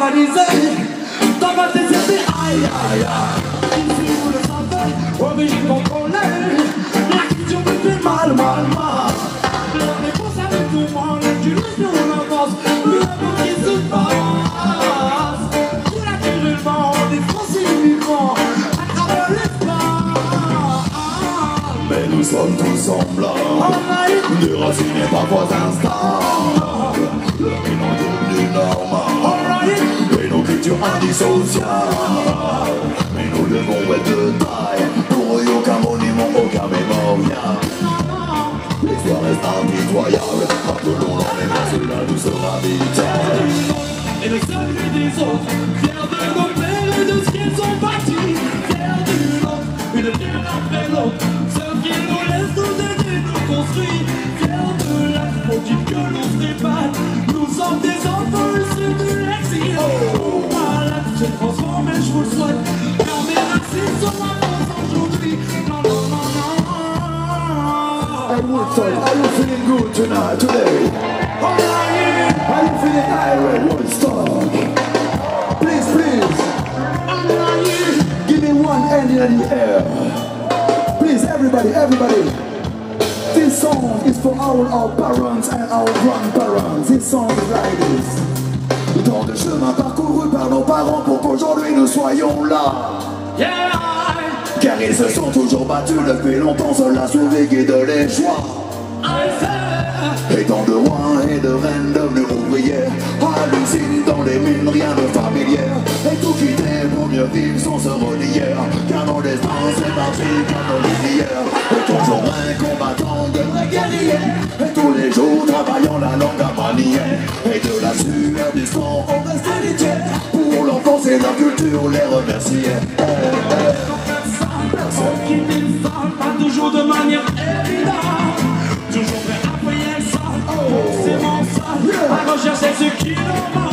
organisé. Dans ma tête c'était aïe aïe aïe. Ici vous le savez, obligé de contrôler. L'exclusion me fait mal, mal, mal. La réponse avec tout le monde, tu laisses sur l'avance. Plus l'amour qui se passe. Tout naturellement, des Français migrants à travers l'espace. Mais nous sommes tous semblables, déracinés parfois instables. Le bilan est devenu normal, et nos cultures indissociables. Mais nous devons être de taille, pour eux aucun monument, aucun mémorial. L'histoire reste impitoyable, rappelons-l'en même quand cela nous sera vital. Et le salut des autres, fiers de nos pères et de ce qu'ils ont bâti. Fiers du nôtre, une terre après l'autre, ceux qui nous laissent nous aider, nous construire. Fiers de la politique que l'on se répare, nous sommes des enfants issus de l'exil. Voilà, j'ai transformé, je vous le souhaite, car mes racines sont ma force aujourd'hui. Non, non, non, non. And Woodstock, are you feeling good tonight, today? Are you feeling irate, Woodstock? Please, please. Give me one hand in the air. Please, everybody, everybody. This song is for all our parents and our grandparents. This song is like this. Tant de chemins parcourus par nos parents pour qu'aujourd'hui nous soyons là. Yeah. Car ils se sont toujours battus depuis longtemps, cela survécu de les choix. Et tant de rois et de reines devenus ouvrières hallucinent dans les mines, rien de familière. Et tout quitter pour mieux vivre sans se relier. Car nos destins c'est parti comme nos lumières. Et toujours un combattant de vrais guerriers. Et tous les jours travaillant la langue à manier. Et de la sueur du sang on reste héritier. Pour l'enfance et la culture les remercier. Qui ne parle pas toujours de manière évidente. Toujours prêt à payer ça, forcément ça. À rechercher ce qui nous manque.